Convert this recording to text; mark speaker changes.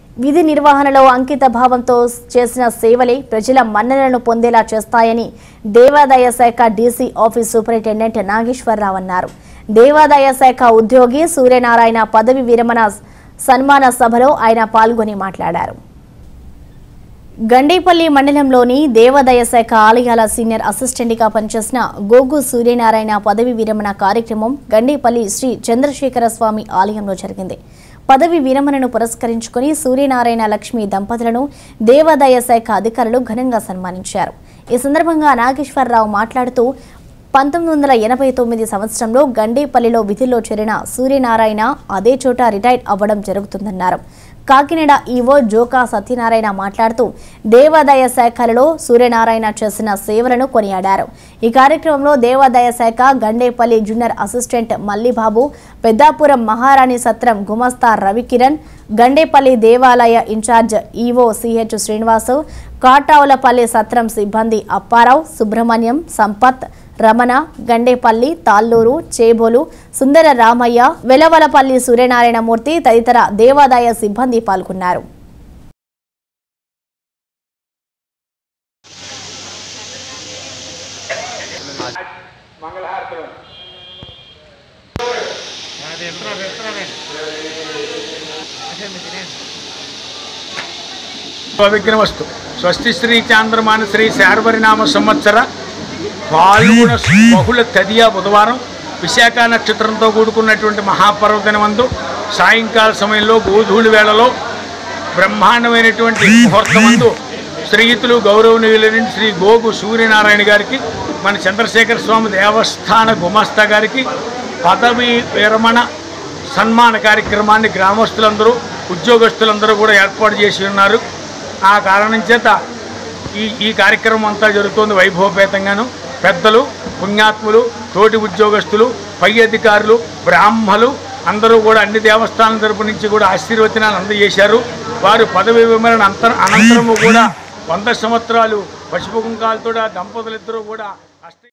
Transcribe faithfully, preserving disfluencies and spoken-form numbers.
Speaker 1: విధి నిర్వహణలో అంకిత భావంతో చేసిన సేవలే ప్రజల మన్ననలను పొందేలా చేస్తాయని దేవాదాయ శాఖ డీసీ ఆఫీస్ సూపరింటెండెంట్ నాగేశ్వరరావు అన్నారు. దేవాదాయ శాఖ ఉద్యోగి సూర్యనారాయణ పదవి విరమణ సన్మాన సభలో ఆయన పాల్గొని మాట్లాడారు. గండేపల్లి మండలంలోని దేవాదాయ శాఖ ఆలయాల సీనియర్ అసిస్టెంట్గా పనిచేసిన గోగు సూర్యనారాయణ పదవి విరమణ కార్యక్రమం గండేపల్లి శ్రీ చంద్రశేఖర స్వామి ఆలయంలో జరిగింది. పదవి విరమణను పురస్కరించుకుని సూర్యనారాయణ లక్ష్మి దంపతులను దేవాదాయ శాఖ అధికారులు ఘనంగా సన్మానించారు. ఈ సందర్భంగా నాగేశ్వరరావు మాట్లాడుతూ పంతొమ్మిది వందల ఎనభై తొమ్మిది సంవత్సరంలో గండేపల్లిలో విధుల్లో చేరిన సూర్యనారాయణ అదే చోట రిటైర్ అవ్వడం జరుగుతుందన్నారు. కాకినాడ ఈవో జోకా సత్యనారాయణ మాట్లాడుతూ దేవాదాయ శాఖలలో సూర్యనారాయణ చేసిన సేవలను కొనియాడారు. ఈ కార్యక్రమంలో దేవాదాయ శాఖ గండేపల్లి జూనియర్ అసిస్టెంట్ మల్లిబాబు, పెద్దాపురం మహారాణి సత్రం గుమస్తా రవికిరణ్, గండేపల్లి దేవాలయ in charge EO CH Srinivasu, Katavulapalli సత్రం సిబ్బంది అప్పారావు, సుబ్రహ్మణ్యం, సంపత్, రమణ, గండేపల్లి, తాళ్ళూరు, చేబోలు, సుందర రామయ్య, వెలవలపల్లి సూర్యనారాయణమూర్తి తదితర దేవాదాయ సిబ్బంది పాల్గొన్నారు.
Speaker 2: విఘ్నవస్తు. స్వస్తి శ్రీ చాంద్రమాన శ్రీ శార్వరినామ సంవత్సర పాల్గొన బహుళ తదియ బుధవారం విశాఖ నక్షత్రంతో కూడుకున్నటువంటి మహాపర్వదినమందు సాయంకాల సమయంలో గోధూళి వేళలో బ్రహ్మాండమైనటువంటి ముహూర్తమందు శ్రీయుతులు గౌరవనీయులైన శ్రీ గోగు సూర్యనారాయణ గారికి, మన చంద్రశేఖర స్వామి దేవస్థాన గుమస్తా గారికి పదవి విరమణ సన్మాన కార్యక్రమాన్ని గ్రామస్తులందరూ ఉద్యోగస్తులందరూ కూడా ఏర్పాటు చేసి ఉన్నారు. ఆ కారణం చేత ఈ ఈ కార్యక్రమం అంతా జరుగుతోంది వైభవపేతంగాను. పెద్దలు, పుణ్యాత్ములు, తోటి ఉద్యోగస్తులు, పై అధికారులు, బ్రాహ్మలు అందరూ కూడా అన్ని దేవస్థానాల తరపు నుంచి కూడా ఆశీర్వచనాలు అందజేశారు. వారు పదవి విరమణ అంతర అనంతరము కూడా వంద సంవత్సరాలు పసుపు కుంకాలతో దంపతులిద్దరూ కూడా